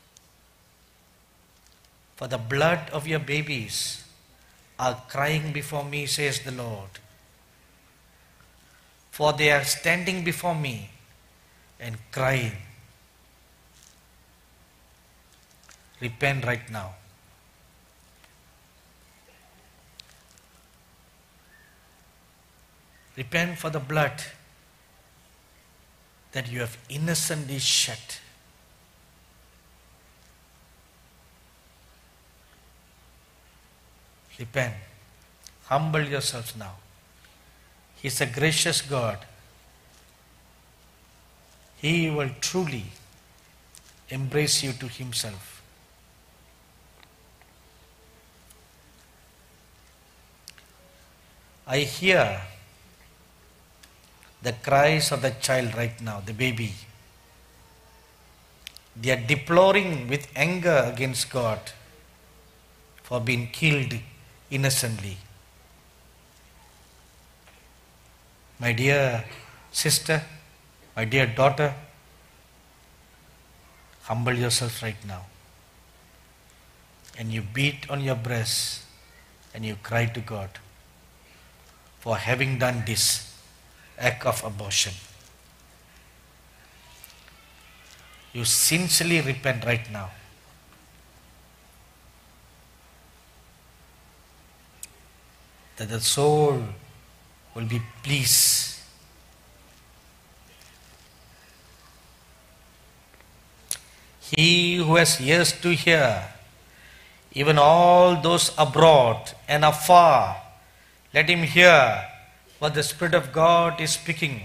For the blood of your babies are crying before me, says the Lord. For they are standing before me and crying. Repent right now. Repent for the blood that you have innocently shed. Repent. Humble yourselves now. He is a gracious God. He will truly embrace you to Himself. I hear the cries of the child right now, the baby. They are deploring with anger against God for being killed innocently. My dear sister, my dear daughter, humble yourself right now. And you beat on your breast and you cry to God for having done this act of abortion. You sincerely repent right now. That the soul will be pleased. He who has ears to hear, even all those abroad and afar, let him hear what the Spirit of God is speaking.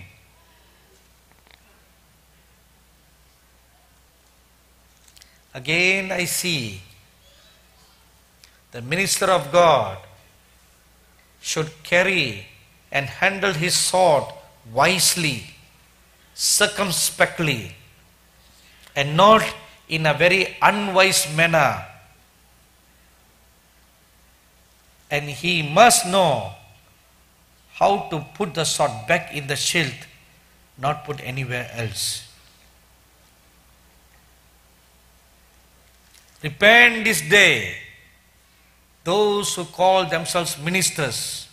Again I see the minister of God should carry and handle his sword wisely, circumspectly, and not in a very unwise manner. And he must know how to put the sword back in the sheath, not put anywhere else. Repent this day, those who call themselves ministers.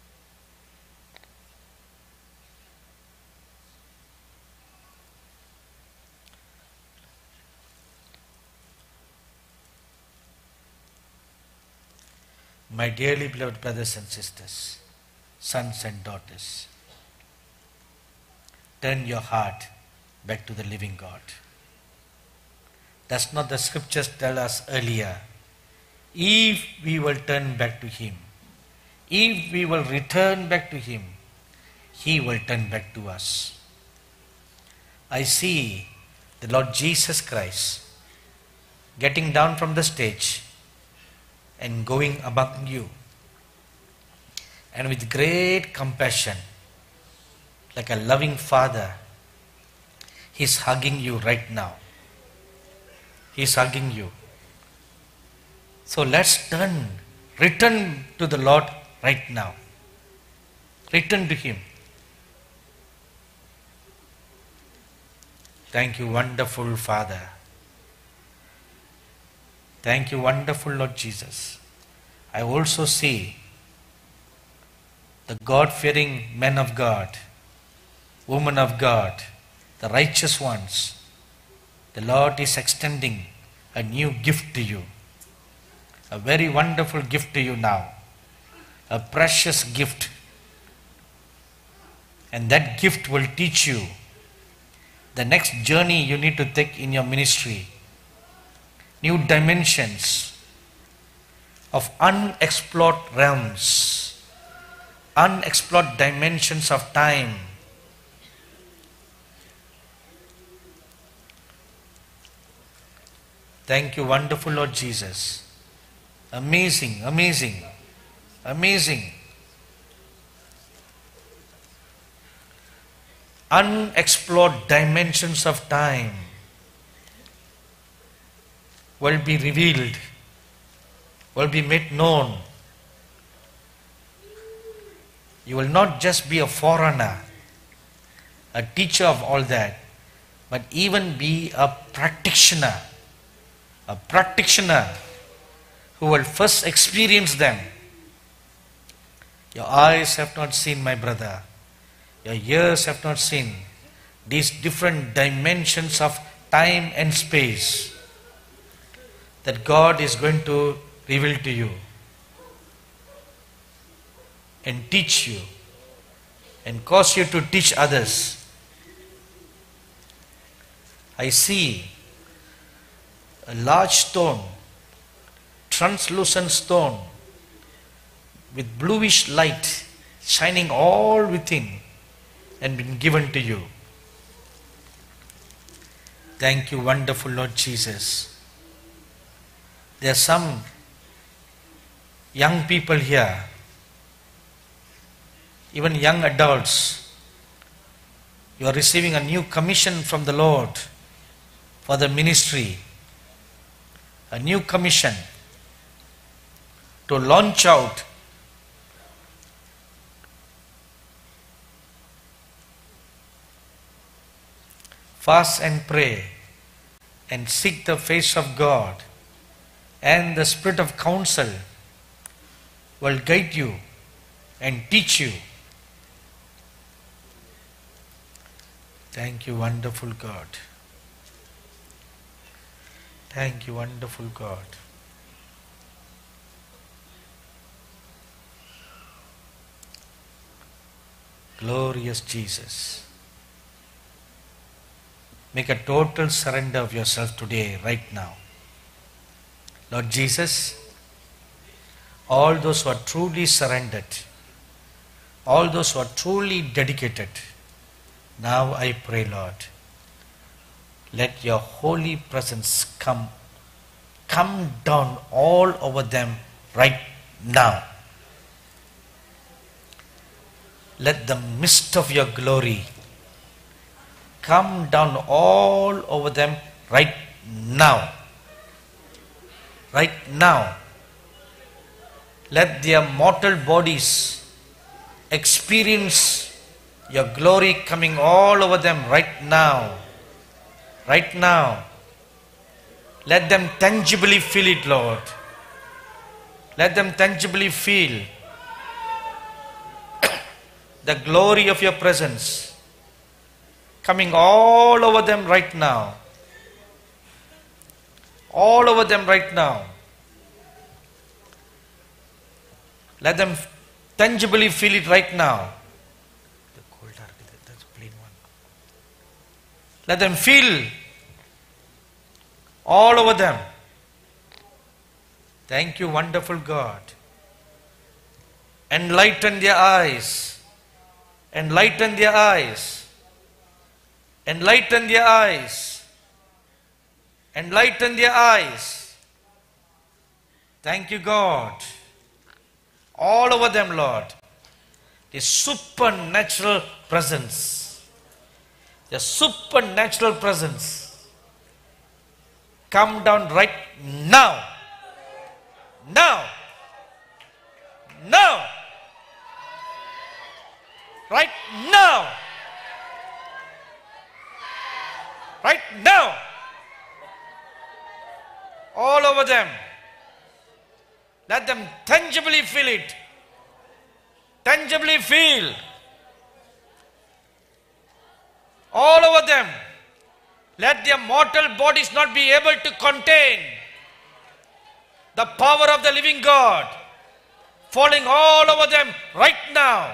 My dearly beloved brothers and sisters, sons and daughters, turn your heart back to the living God. Does not the scriptures tell us earlier, if we will turn back to Him, if we will return back to Him, He will turn back to us. I see the Lord Jesus Christ getting down from the stage and going among you. And with great compassion, like a loving father, He's hugging you right now. He's hugging you. So let's return to the Lord right now. Return to Him. Thank you, wonderful Father. Thank you, wonderful Lord Jesus. I also see the God-fearing men of God, women of God, the righteous ones. The Lord is extending a new gift to you. A very wonderful gift to you now. A precious gift. And that gift will teach you the next journey you need to take in your ministry. New dimensions of unexplored realms, unexplored dimensions of time. Thank you, wonderful Lord Jesus. Amazing, amazing, amazing. Unexplored dimensions of time will be revealed, will be made known. You will not just be a forerunner, a teacher of all that, but even be a practitioner who will first experience them. Your eyes have not seen, my brother. Your ears have not seen these different dimensions of time and space that God is going to reveal to you and teach you and cause you to teach others. I see a large stone, translucent stone with bluish light shining all within and been given to you. Thank you, wonderful Lord Jesus. There are some young people here, even young adults. You are receiving a new commission from the Lord for the ministry. A new commission to launch out fast and pray and seek the face of God, and the spirit of counsel will guide you and teach you. Thank you, wonderful God. Thank you, wonderful God. Glorious Jesus. Make a total surrender of yourself today, right now. Lord Jesus, all those who are truly surrendered, all those who are truly dedicated, now I pray, Lord, let your holy presence come down all over them right now. Let the mist of your glory come down all over them right now. Right now. Let their mortal bodies experience your glory coming all over them right now. Right now. Let them tangibly feel it, Lord. Let them tangibly feel the glory of your presence coming all over them right now. All over them right now. Let them tangibly feel it right now. The cold dark, that's plain one. Let them feel all over them. Thank you, wonderful God. Enlighten their eyes. Enlighten their eyes. Enlighten their eyes. Enlighten their eyes. Thank you, God. All over them, Lord. The supernatural presence. The supernatural presence. Come down right now. Now. Now. Right now. Right now. All over them. Let them tangibly feel it. Tangibly feel. All over them. Let their mortal bodies not be able to contain the power of the living God falling all over them right now.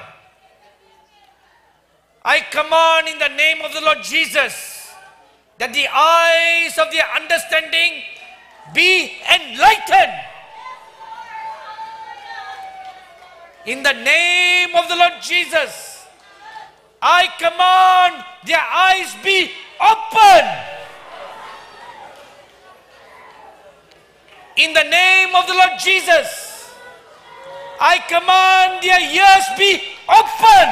I command in the name of the Lord Jesus that the eyes of their understanding be enlightened. In the name of the Lord Jesus, I command their eyes be open. In the name of the Lord Jesus, I command their ears be open.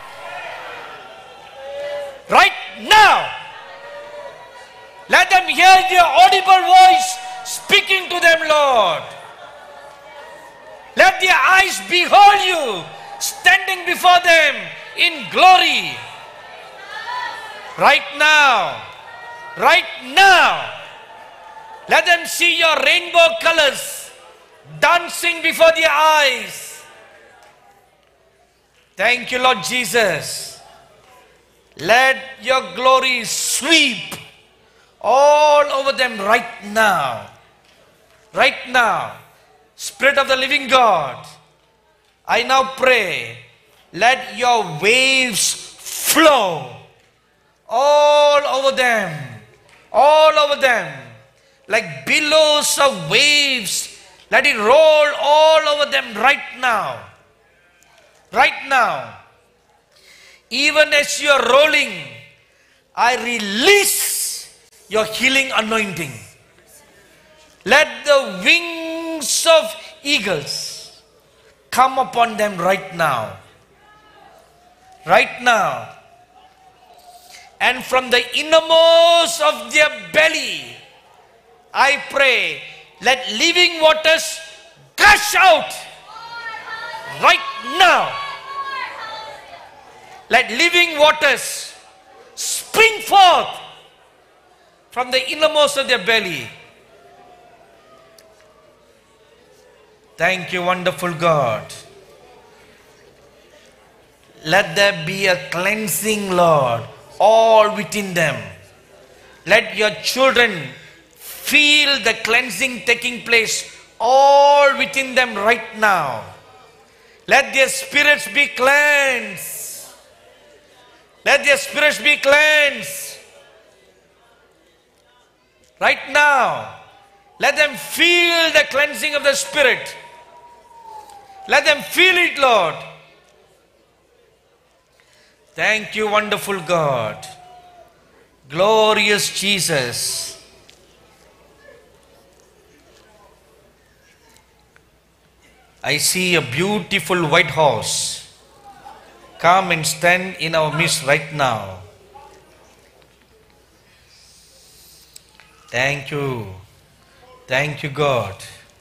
Right now, let them hear your audible voice speaking to them, Lord. Let their eyes behold you standing before them in glory. Right now. Right now. Let them see your rainbow colors dancing before their eyes. Thank you, Lord Jesus. Let your glory sweep all over them right now. Right now. Spirit of the living God, I now pray Let your waves flow all over them. All over them. Like billows of waves. Let it roll all over them right now. Right now. Even as you are rolling, I release your healing anointing. Let the wings of eagles come upon them right now. Right now. And from the innermost of their belly, I pray, let living waters gush out right now. Let living waters spring forth from the innermost of their belly. Thank you, wonderful God. Let there be a cleansing, Lord, all within them. Let your children feel the cleansing taking place all within them right now. Let their spirits be cleansed. Let their spirits be cleansed. Right now. Let them feel the cleansing of the Spirit. Let them feel it, Lord. Thank you, wonderful God. Glorious Jesus. I see a beautiful white horse come and stand in our midst right now. Thank you. Thank you, God.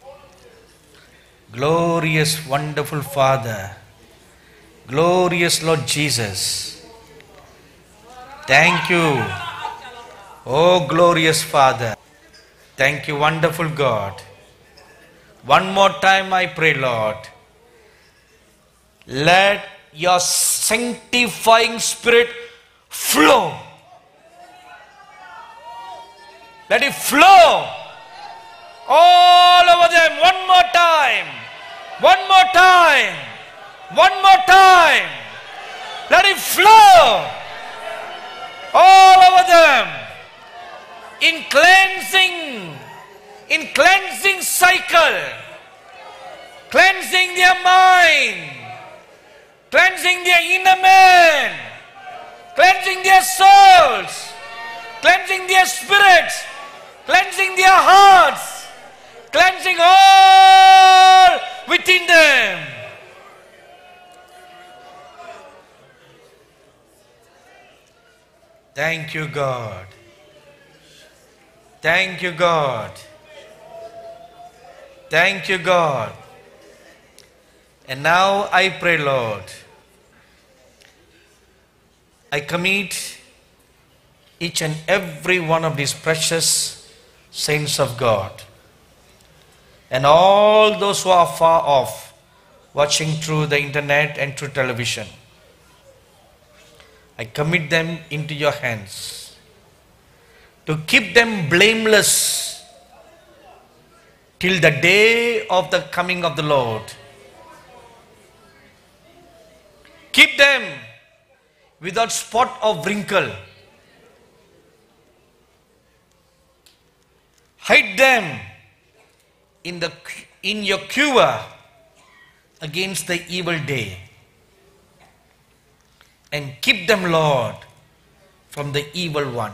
Glorious, wonderful Father. Glorious Lord Jesus. Thank you. Oh, glorious Father. Thank you, wonderful God. One more time I pray, Lord. Let your sanctifying Spirit flow. Let it flow all over them. One more time. One more time. One more time. Let it flow all over them. In cleansing cycle. Cleansing their mind. Cleansing their inner man. Cleansing their souls. Cleansing their spirits. Cleansing their hearts. Cleansing all within them. Thank you, God. Thank you, God. Thank you, God. And now I pray, Lord, I commit each and every one of these precious saints of God and all those who are far off watching through the internet and through television. I commit them into your hands to keep them blameless till the day of the coming of the Lord. Keep them without spot or wrinkle. Hide them in your cure against the evil day. And keep them, Lord, from the evil one.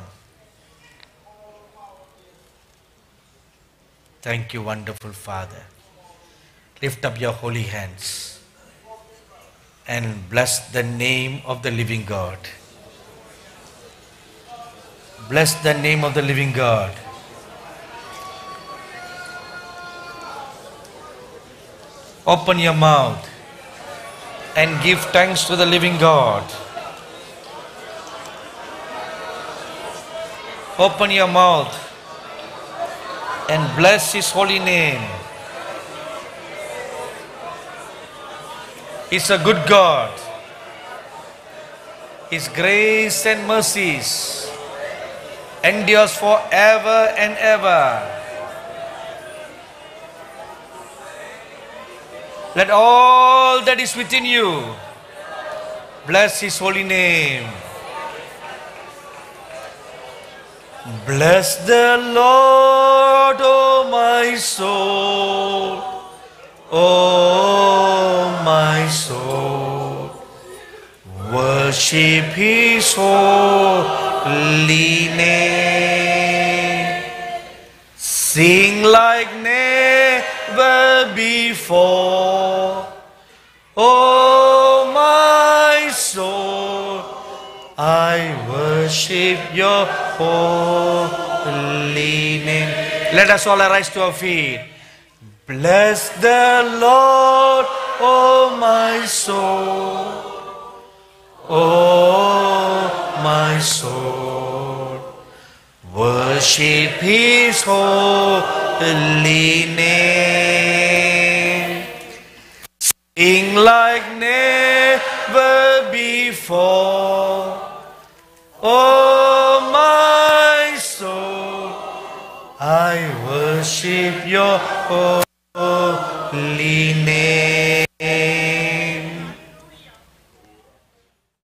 Thank you, wonderful Father. Lift up your holy hands and bless the name of the living God. Bless the name of the living God. Open your mouth and give thanks to the living God. Open your mouth and bless His holy name. He's a good God. His grace and mercies endures forever and ever. Let all that is within you Bless His holy name. Bless the Lord, O my soul, O my soul. Worship His holy name. Sing like never before, O my soul. I worship your holy name. Let us all arise to our feet. Bless the Lord, O my soul, O my soul. Worship His holy name. Sing like never before, O my soul. I worship your holy name.